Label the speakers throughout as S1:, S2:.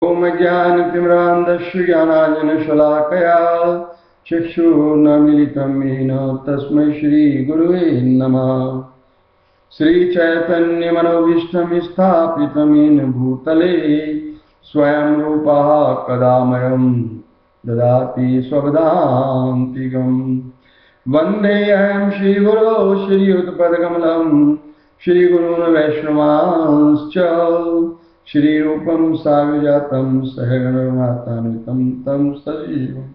S1: ओम ज्ञानतिमिरान्धस्य ज्ञानाञ्जनशलाकया चक्षुर्नमिलितं येन तस्मै श्रीगुरुवे नमः। श्रीचैतन्यमनोभीष्टं स्थापितं येन भूतले स्वयं रूपः कदा मह्यं ददाति स्वपदान्तिकम्। वन्देऽहं श्रीगुरो श्रीयुतपदकमलं श्रीगुरून् वैष्णवांश्च श्रीरूपं साग्रजातं सहगणरघुनाथान्वितं तं सजीवम्।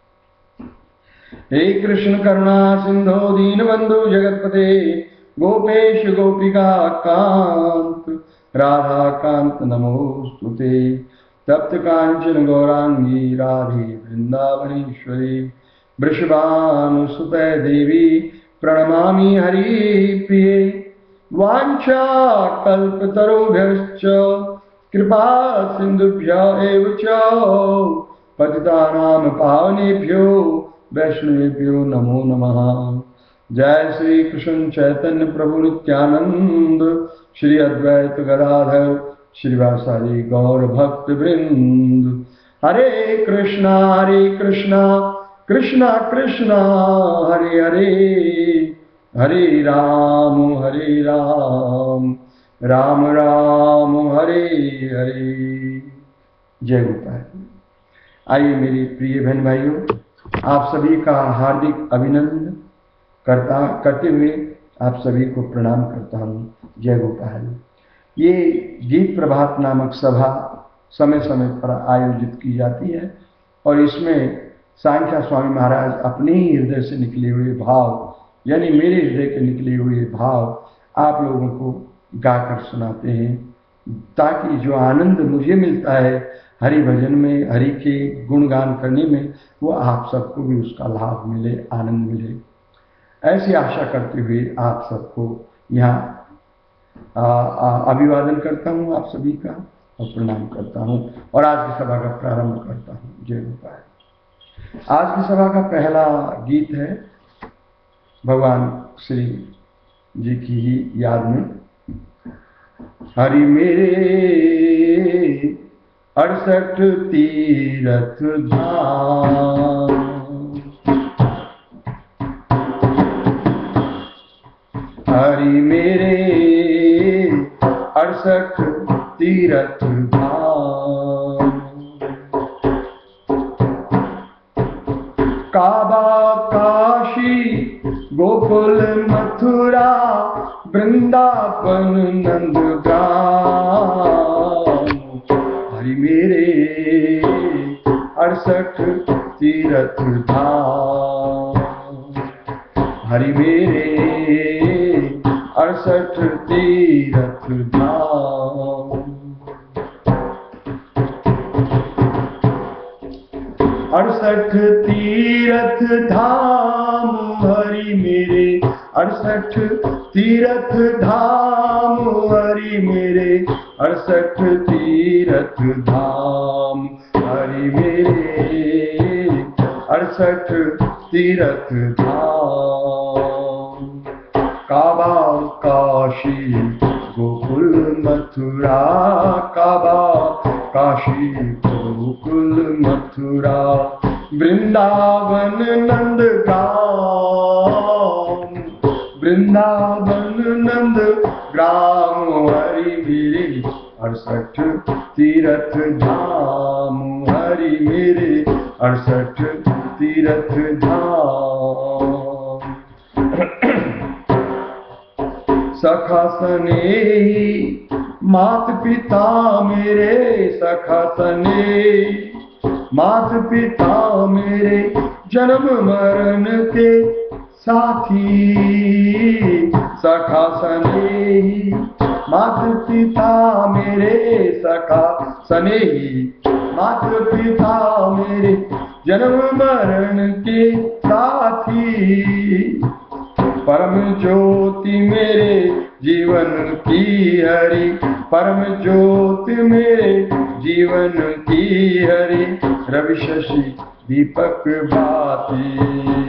S1: हे कृष्ण करुणा सिंधो दीनबंधु जगतपते गोपेश गोपिका कांत राधा कांत नमोस्तुते। तप्त कांचन गौरांगी राधे वृंदावनेश्वरी वृषभानुसुते देवी प्रणमामि हरिप्रिये। वाञ्छा कल्पतरुभ्यश्च कृपा सिंधुभ्य एव च पतितानां पावनेभ्यो वैष्णवेभ्यो नमो नमः। जय श्री कृष्ण चैतन्य प्रभु नित्यानंद श्री अद्वैत गदाधर श्रीवासादि गौर भक्त वृंद। हरे कृष्णा कृष्णा कृष्णा हरे हरे हरे राम राम राम हरे हरे। जय गोपाल। आइए मेरे प्रिय बहन भाइयों, आप सभी का हार्दिक अभिनंदन करते हुए आप सभी को प्रणाम करता हूँ। जय गोपाल। ये गीत प्रभात नामक सभा समय समय पर आयोजित की जाती है और इसमें सांख्या स्वामी महाराज अपने ही हृदय से निकले हुए भाव, यानी मेरे हृदय के निकले हुए भाव आप लोगों को गाकर सुनाते हैं, ताकि जो आनंद मुझे मिलता है हरि भजन में, हरि के गुणगान करने में, वो आप सबको भी उसका लाभ मिले, आनंद मिले। ऐसी आशा करते हुए आप सबको यहाँ अभिवादन करता हूँ आप सभी का और प्रणाम करता हूँ और आज की सभा का प्रारंभ करता हूँ। जय गोपाल। आज की सभा का पहला गीत है भगवान श्री जी की ही याद में। हरि मेरे 68 तीरथ धाम, हरि मेरे 68 तीरथ धाम। काबा काशी गोकुल मथुरा वृंदावन नंदग्राम। हरि मेरे 68 तीरथ धाम, हरि मेरे 68 तीरथ धाम। 68 तीरथ धाम हरि मेरे 68 तीरथ धाम, हरि मेरे 68 तीरथ धाम, हरि मेरे 68 तीरथ धाम। काबा काशी गोकुल मथुरा, काबा काशी गोकुल मथुरा वृंदावन नंदग्राम, वृंदावन नंदग्राम। हरि मेरे 68 तीरथ धाम, हरि मेरे 68 तीरथ धाम। सखा सनेही मात पिता मेरे, सखा सनेही मात पिता मेरे जन्म मरण के साथी। सखा सनेही मात पिता मेरे, सखा सनेही मात पिता मेरे जन्म मरण के साथी। परम ज्योति मेरे जीवन की हरि, परम ज्योति मेरे जीवन की हरि। रवि शशि दीपक बाती,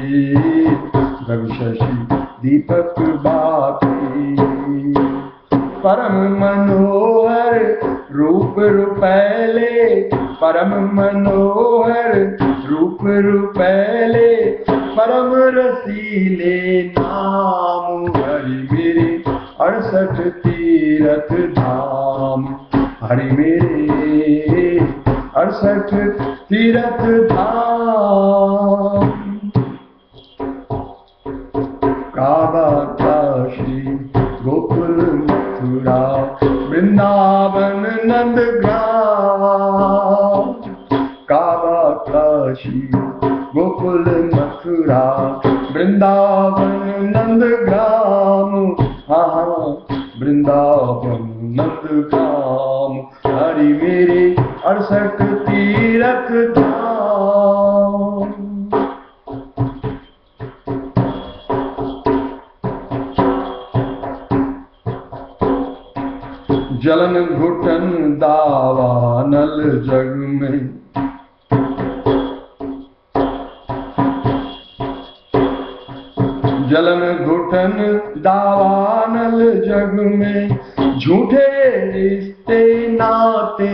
S1: रवि शशि दीपक बाती। परम मनोहर रूप रूपैले, परम मनोहर रूप रूपैले, परम रसीले नाम हरि मेरे 68 तीरथ धाम, हरि मेरे 68 तीरथ धाम। काबा काशी गोकुल मथुरा वृंदावन नंदग्राम, काबा काशी गोकुल मथुरा वृंदावन नंदग्राम, हाँ वृंदावन नंदग्राम, हरि मेरे 68 तीरथ धाम। जलन घुटन दावानल जग में, जलन घुटन दावानल जग में, झूठे रिश्ते नाते,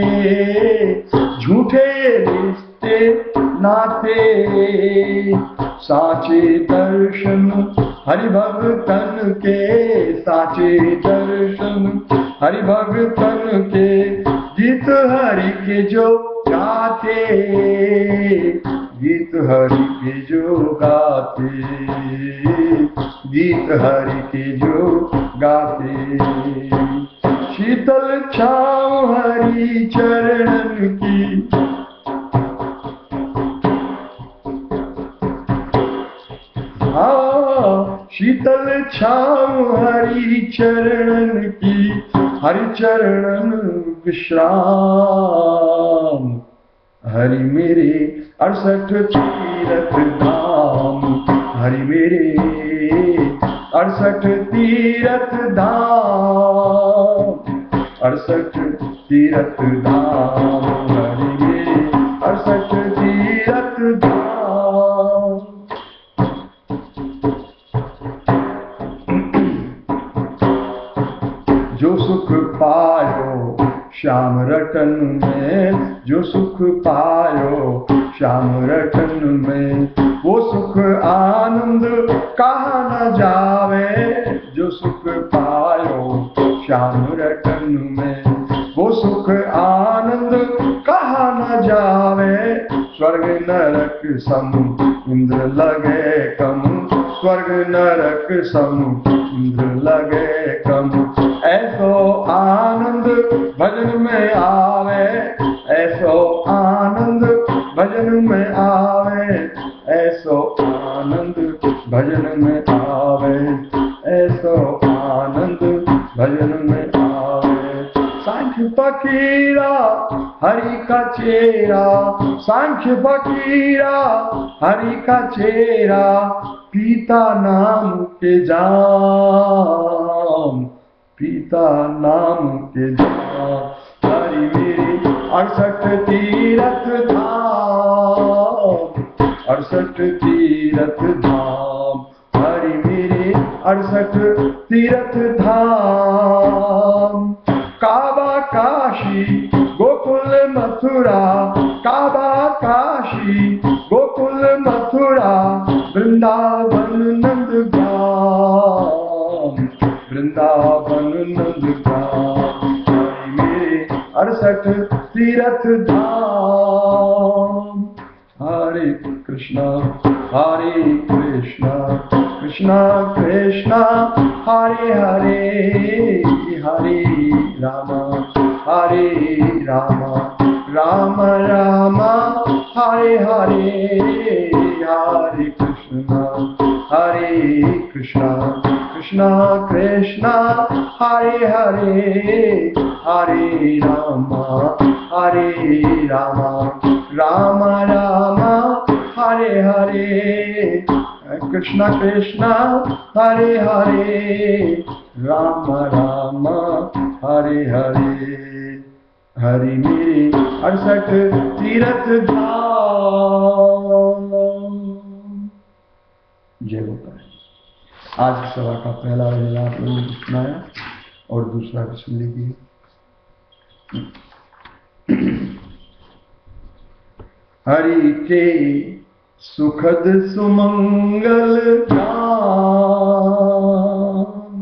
S1: झूठे रिश्ते नाते, साचे दर्शन हरि भगतन के, साचे दर्शन हरि भगतन के, गीत हरि के जो गाते, गीत हरि के जो गाते, गीत हरि के जो गाते, शीतल छाँव हरि चरणन की, शीतल छाँव हरि चरणन की, हरि चरणन विश्राम, हरि मेरे 68 तीरथ धाम, हरि मेरे 68 तीरथ धाम, 68 तीरथ धाम, हरि मेरे 68 तीरथ धाम। जो सुख पायो श्याम रतन में, जो सुख पायो श्याम रतन में, वो सुख आनंद कहाँ न जावे, जो सुख पायो श्याम रतन में, वो सुख आनंद कहाँ न जावे, स्वर्ग नरक सम इंद्र लगे कम, स्वर्ग नरक सम इंद्र लगे कम, ऐसो आनंद भजन में आवे, ऐसो आनंद भजन में आवे, ऐसो आनंद भजन में आवे, ऐसो आनंद भजन में आवे। सांख्य फकीरा हरि का चेरा, सांख्य फकीरा हरि का चेरा, पीता नाम के जाम, पीता नाम के जाम, हरि मेरे 68 तीरथ धाम, 68 तीरथ धाम, हरि मेरे 68 तीरथ धाम। काबा काशी गोकुल मथुरा, काबा काशी गोकुल मथुरा, वृंदावन नंदग्राम, वृंदावन नंदग्राम, हरि मेरे 68 तीरथ धाम। हरे कृष्णा कृष्णा कृष्णा हरे हरे, हरे रामा राम राम हरे हरे, हरे कृष्णा कृष्णा कृष्णा हरे हरे, हरे राम राम राम हरे हरे, कृष्णा कृष्णा हरे हरे, राम राम हरे हरे, हरि मेरे 68 तीरथ धाम। जय गोपाल। आज सभा का पहला भजन आप लोगों को सुनाया। और दूसरा भी सुन लीजिए। हरि के सुखद सुमंगल गान,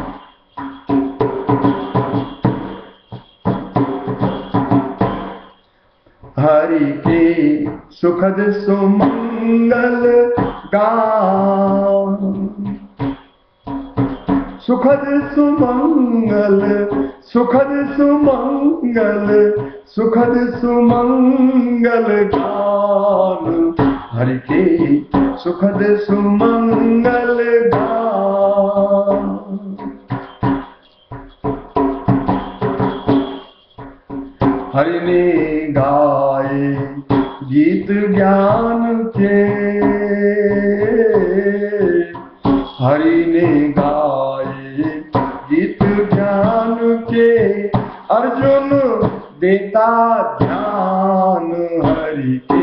S1: हरि के सुखद सुमंगल गान, सुखद सुमंगल, सुखद सुमंगल, सुखद सुमंगल गान, हरि के सुखद सुमंगल गान। हरि ने गाए गीत ज्ञान के, हरि ने गाए गीत ज्ञान के, अर्जुन देता ध्यान, हरि के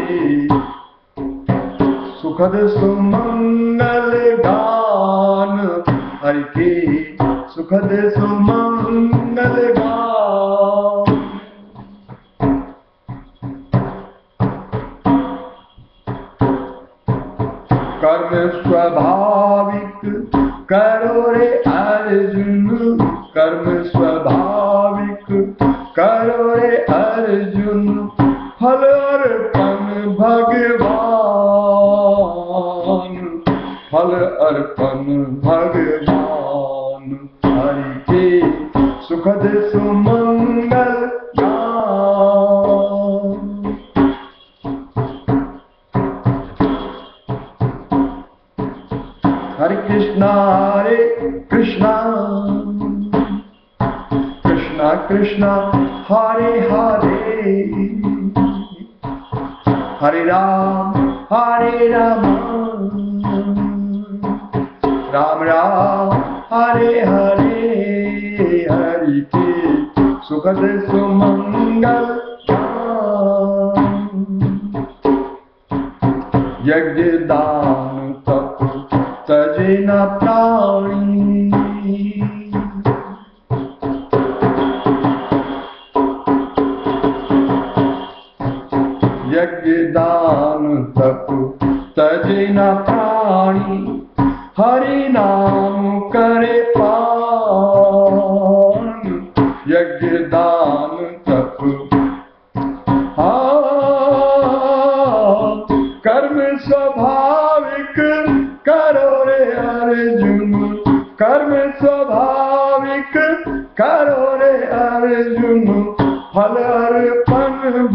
S1: सुखद सुमंगल गान, हरि के सुखद सुमंगल गान। कर्म स्वाभाविक करो रे अर्जुन, कर्म स्वाभाविक करो रे अर्जुन, फल अर्पण भगवान, फल अर्पण भगवान, हरि के सुखद सुमंगल गान। हरे कृष्णा कृष्णा कृष्णा हरे हरे, हरे राम राम राम हरे हरे, हरि के सुखद सुमंगल गान। यज्ञ दान तप तजे न प्राणी, यज्ञ दान तप तजे न प्राणी, हरि नाम करे पान, यज्ञ दान तप कर्म स्वाभाविक करो रे अर्जुन, कर्म स्वाभाविक करो रे अर्जुन, फल अर्पण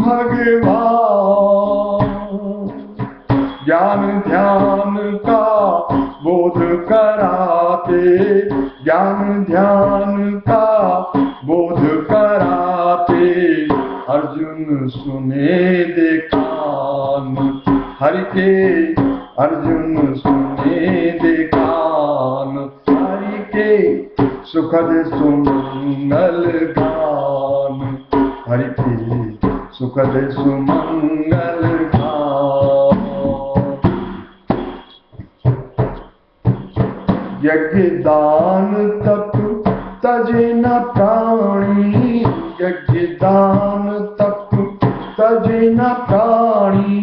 S1: भगवान। ज्ञान ध्यान का बोध कराते, ज्ञान ध्यान का बोध कराते, अर्जुन सुने दे कान, हरि के अर्जुन सुने दे कान, हरि के सुखद सुमंगल गान, हरि के सुखद सुमंगल गान। यज्ञ दान तप तजे न प्राणी, यज्ञ दान तप तजे न प्राणी,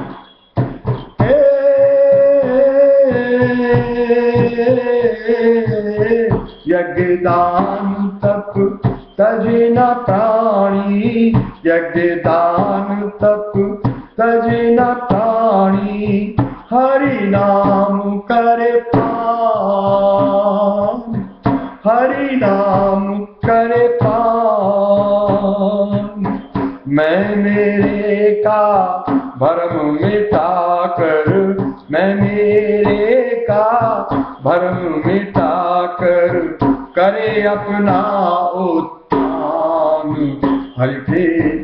S1: यज्ञ दान तप तजे न प्राणी, यज्ञ दान तप तजे न प्राणी, हरि नाम करे पान, हरि नाम करे पान। मैं मेरे का भरम मिटा कर, मैं मेरे का भरम मिटा कर, करे अपना उत्थान, हरि के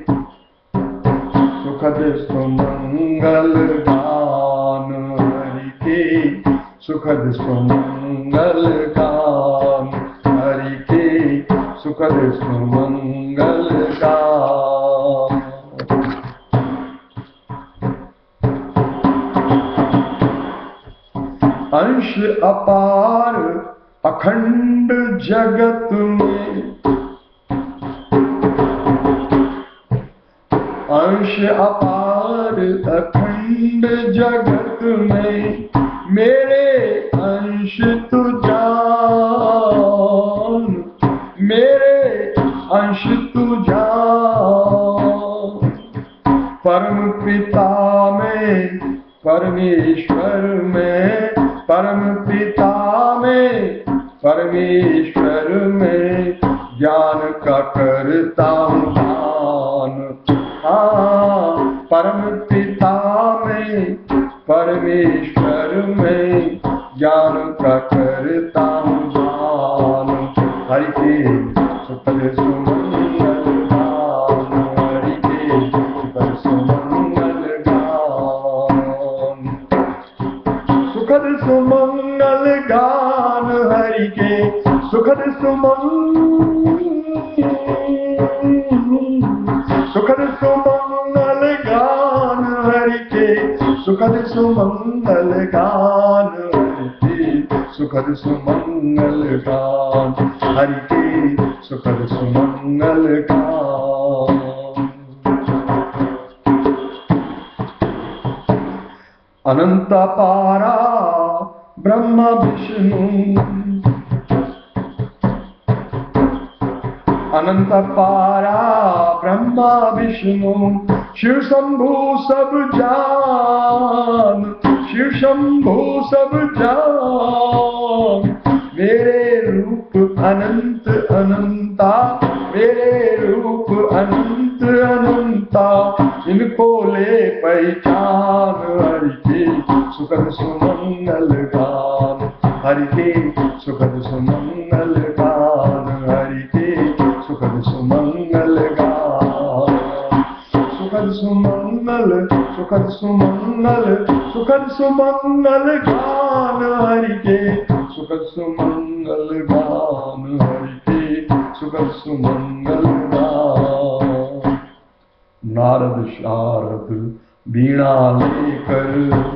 S1: सुखद सुमंगल गान, हरि के सुखद सुमंगल गान, हरि के सुखद सुमंगल गान। अंश अपार अखंड जगत में अंश अपार, अखंड जगत में मेरे अंश तू जान, मेरे अंश तू जान। परम पिता में परमेश्वर में, परम पिता में परमेश्वर में ज्ञान का करता हूँ दान। हाँ, परम पिता में परमेश्वर में ज्ञान का करता हूँ दान। हरि के सुखद सुमंगल गान, हरि के सुखद सुमंगल गान, सुखद सुमंगल गान, हरि के सुखद सुखद सुमंगल गान, हरि के सुखद सुमंगल गान, हरि के सुखद सुमंगल गान, हरि के सुखद सुमंगल गान। अनंत पारा ब्रह्मा विष्णु, अनंत पारा ब्रह्मा विष्णु शिव शंभु सब जान, शिव शंभु सब जान। मेरे रूप अनंत अनंता, मेरे रूप अनंत अनंता, इनको ले पहचान। हरि के सुखद सुमंगल गान, हरि के सुखद सुमंगल गान, हरि के सुखद सुमंगल गान, सुखद सुमंगल, सुखद सुमंगल, सुखद सुमंगल गान, हरि के सुखद सुमंगल गान, हरि के सुखद सुमंगल गान। नारद शारद बीणा लेकर,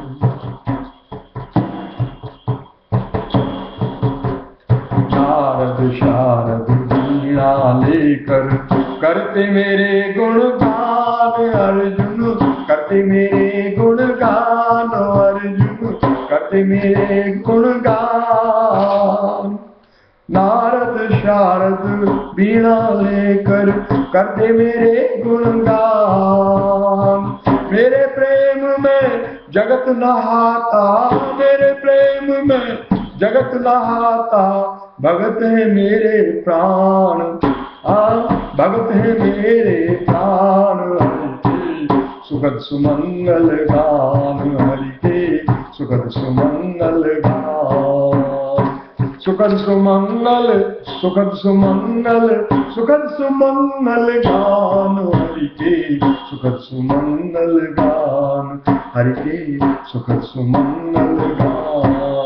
S1: नारद शारद बीणा लेकर करते मेरे गुणगान अर्जुन, करते मेरे गुणगान अर्जुन, करते मेरे गुणगान। नारद शारद बीणा लेकर करते मेरे गुणगान। मेरे प्रेम में जगत नहाता, मेरे प्रेम में जगत नहाता, भगत है मेरे प्राण, भगत है मेरे प्राण। हरि के सुखद सुमंगल गान, हरि के सुखद सुमंगल गान, सुखद सुमंगल, सुखद सुमंगल, सुखद सुमंगल गान, हरि के सुखद सुमंगल गान, हरि के सुखद सुमंगल गान।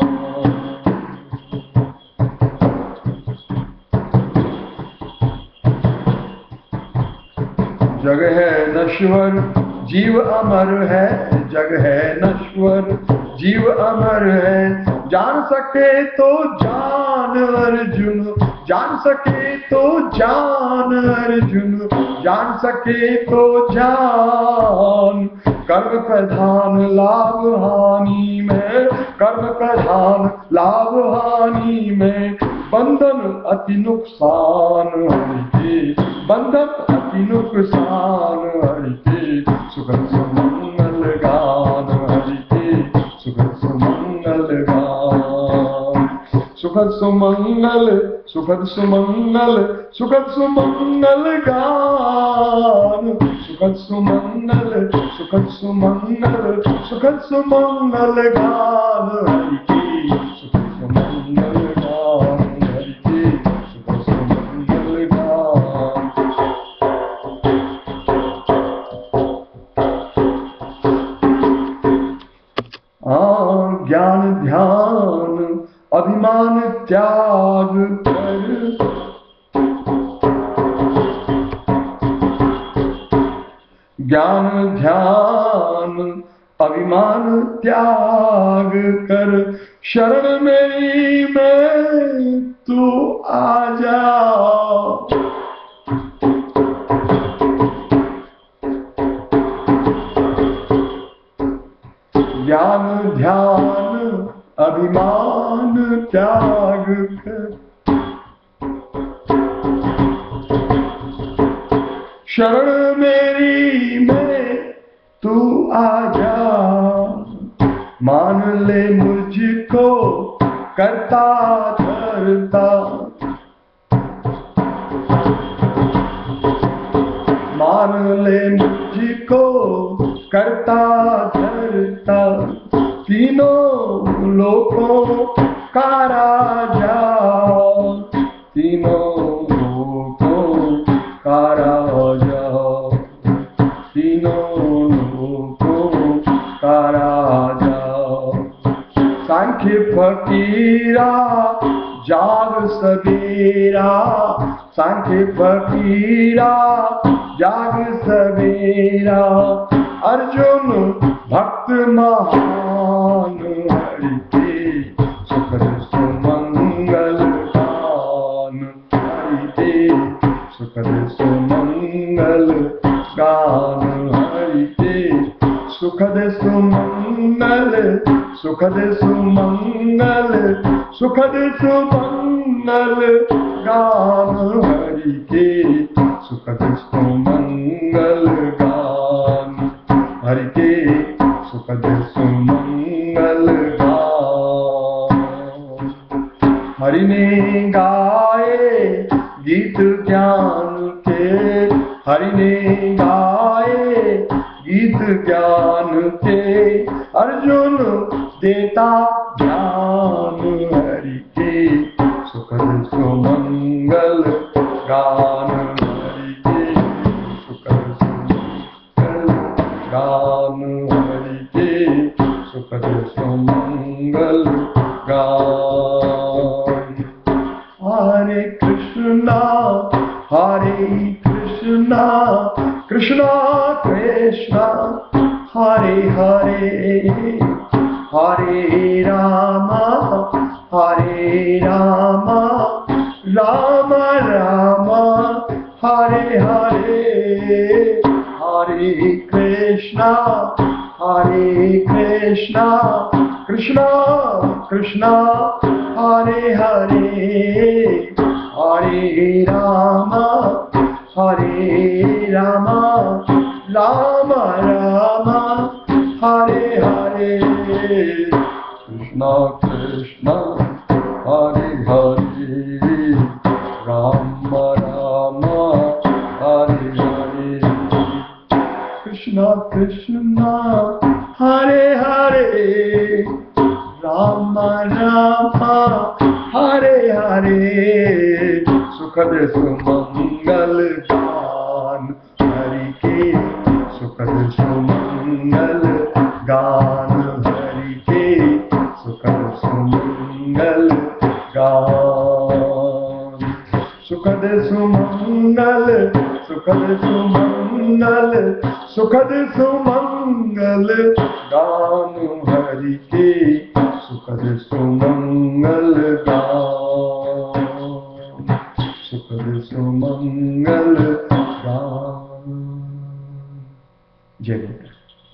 S1: जग है नश्वर जीव अमर है, जग है नश्वर जीव अमर है। जान सके तो जान अर्जुन, जान सके तो जान अर्जुन, जान सके तो जान। कर्म प्रधान लाभ हानि में, कर्म प्रधान लाभ हानि में, बंधन अति नुकसान। हरि के बंधन अति नुकसान, हरि के सुखद सुमंगल गान, हरि के सुखद सुमंगल गान, सुखद सुमंगल, सुखद सुमंगल, सुखद सुमंगल गान, सुखद सुमंगल, सुखद सुमंगल, सुखद सुमंगल गान, हरि के सुखद सुमंगल गान, हरि के सुखद सुमंगल गान। ज्ञान ध्यान अभिमान त्याग कर, ज्ञान ध्यान अभिमान त्याग कर शरण मेरी में तू आ जा। ज्ञान ध्यान अभिमान त्याग कर शरण मेरी में तू आ जा। मान ले मुझको करता धरता, मान ले मुझको करता धरता, तीनों लोकों का राजा, तीनों लोकों का राजा, तीनों लोकों का राजा। सांख्य फकीरा जाग सवेरा, सांख्य फकीरा जाग सवेरा। अर्जुन भक्त महान हरि के सुखद सुमंगल गान, हरि के सुखद सुमंगल गान, हरि के सुखद सुमंगल, सुखद सुमंगल, सुखद सुमंगल गान, हरि के सुखद सुमंगल गान, हरि के सुखद सुमंगल गान। हरि ने गाए गीत ज्ञान के, हरि ने गाए गीत ज्ञान के। अर्जुन देता ज्ञान, हरि के सुखद सुमंगल गान, हरि के सुखद सुमंगल गान, हरि के सुखद सुमंगल गान। हरे कृष्णा कृष्णा कृष्णा हरे हरे, हरे रामा राम राम हरे हरे, हरे कृष्णा कृष्णा कृष्णा हरे हरे, हरे राम राम राम हरे हरे। कृष्णा कृष्णा हरे हरे, राम राम हरे हरे। कृष्णा कृष्णा हरे हरे, राम राम हरे हरे। सुखद सुमंगल गान, हरि के सुखद सुमंगल गान, हरि के सुखद सुमंगल गान। सुखद सुमंगल, सुखद सुमंगल, सुखद सुमंगल गान, हरि के सुखद सुमंगल गान, सुखद सुमंगल गान। जय गुरु।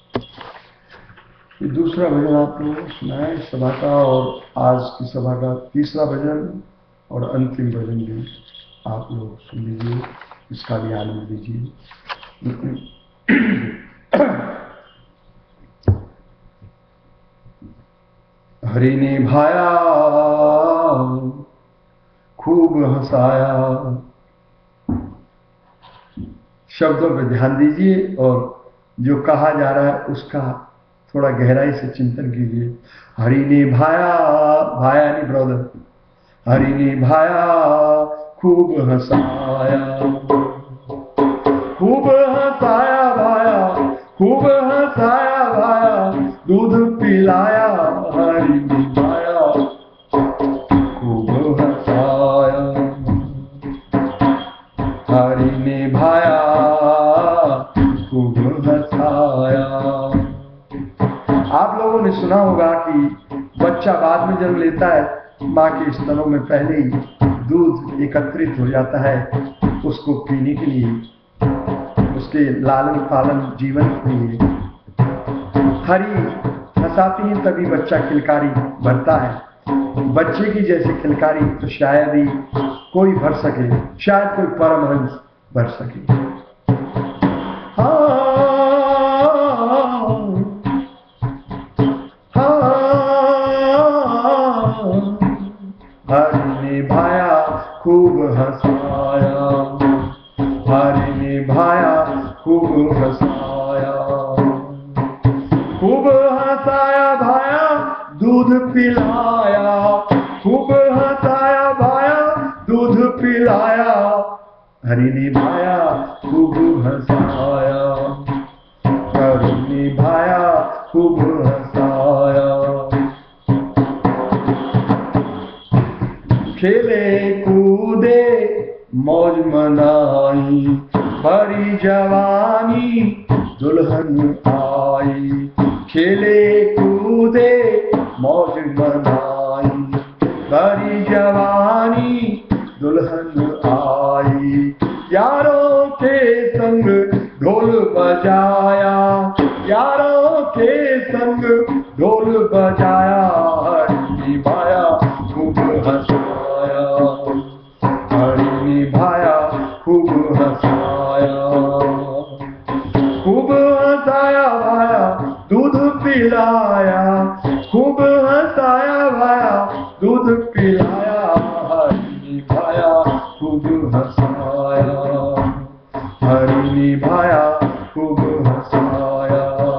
S1: ये दूसरा भजन आप लोगों को सुनाए सभा का, और आज की सभा का तीसरा भजन और अंतिम भजन भी आप लोग सुन लीजिए, इसका भी आनंद लीजिए। हरि ने भाया खूब हंसाया। शब्दों पर ध्यान दीजिए और जो कहा जा रहा है उसका थोड़ा गहराई से चिंतन कीजिए। हरि ने भाया, भाया नहीं ब्रदर, हरि ने भाया खूब हंसाया, खूब हंसाया भाया, खूब हंसाया भाया, दूध पिलाया हरि ने भाया खूब हंसाया। हरि ने भाया खूब हंसाया, आप लोगों ने सुना होगा कि बच्चा बाद में जन्म लेता है, माँ के स्तनों में पहले ही दूध एकत्रित हो जाता है उसको पीने के लिए, उसके लालन पालन जीवन के लिए। हरी हंसाती है तभी बच्चा खिलकारी भरता है। बच्चे की जैसे खिलकारी तो शायद ही कोई भर सके, शायद कोई परमहंस भर सके। हरि ने भाया खूब हंसाया, हरि ने भाया खूब हंसाया, खूब हंसाया भाया दूध पिलाया, खूब हंसाया भाया दूध पिलाया, हरि ने भाया खूब हंसाया, हरि ने भाया खूब हंसाया। खेले कूदे मौज मनाई, भरी जवानी दुल्हन आई, खेले कूदे मौज मनाई, भरी जवानी दुल्हन आई, यारों के संग ढोल बजाया, यारों के संग ढोल बजाया, हरि ने भाया खूब हंसाया, हरि ने भाया खूब हंसाया, खूब हंसाया भाया दूध पिलाया, खूब हंसाया भाया दूध पिलाया, हरि ने भाया खूब हंसाया, हरि ने भाया खूब हंसाया।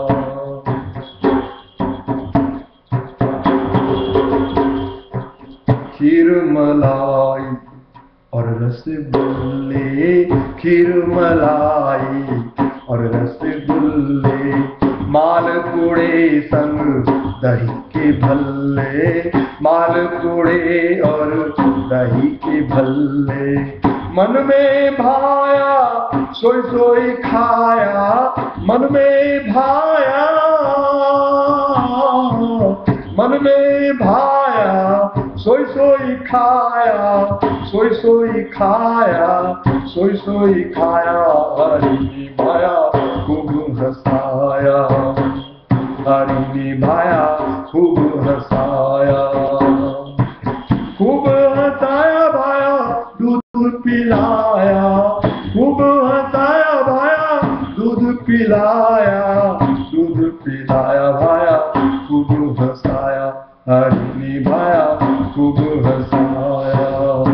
S1: खीर मलाई और रसगुल्ले, खीर मलाई और रसगुल्ले, मालपुड़े संग दही के भल्ले, मालपुड़े और दही के भल्ले, मन में भाया सोई सोई खाया, मन में भाया, मन में भाया सोई सोई खाया, सोई सोई खाया, सोई सोई खाया, हरि ने भाया खूब हंसाया, हरि ने भाया खूब हंसाया, खूब हंसाया भाया दूध पिलाया, खूब हंसाया भाया दूध पिलाया, दूध पिलाया भाया खूब हंसाया, हरि ने भाया खूब हंसाया।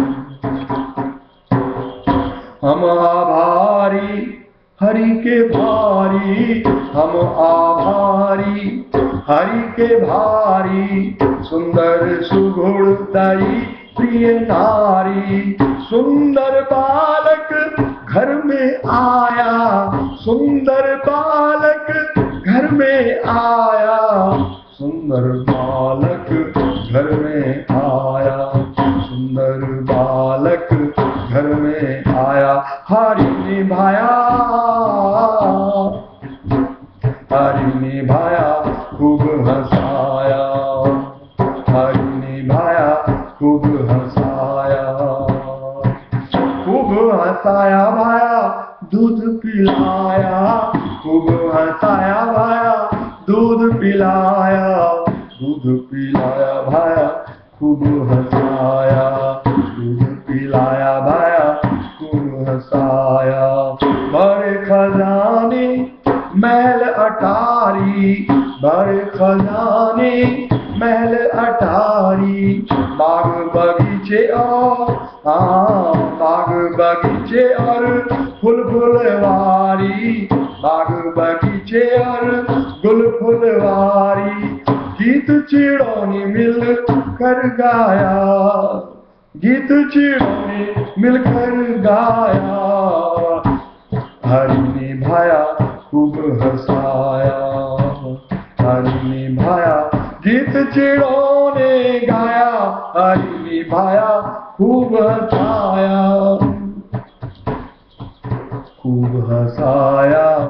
S1: हम आभारी हरि के भारी, हम आभारी हरि के भारी, सुंदर सुगुण दई प्रिय नारी, सुंदर बालक घर में आया, सुंदर बालक घर में आया, सुंदर बालक घर में आया, सुंदर बालक घर में आया, हरि ने भाया, हरि ने भाया खूब हंसाया, हरि ने भाया खूब हंसाया, खूब हंसाया भाया दूध पिलाया, खूब हंसाया भाया दूध पिलाया, दूध पिलाया भाया खूब हंसाया, दूध पिलाया भाया खूब हंसाया, बड़े खजाने महल अटारी, बड़े खजाने महल अटारी, बाग बगीचे और बाग बगीचे और फूल फुलवारी, बाग बगीचे और गुल फुलवारी, गीत चिड़ौनी मिल कर गाया, गीत चिड़ौनी मिलकर गाया, हरि ने भाया खूब हंसाया, हरि ने भाया गीत चिड़ों ने गाया, हरि ने भाया खूब हंसाया, खूब हंसाया।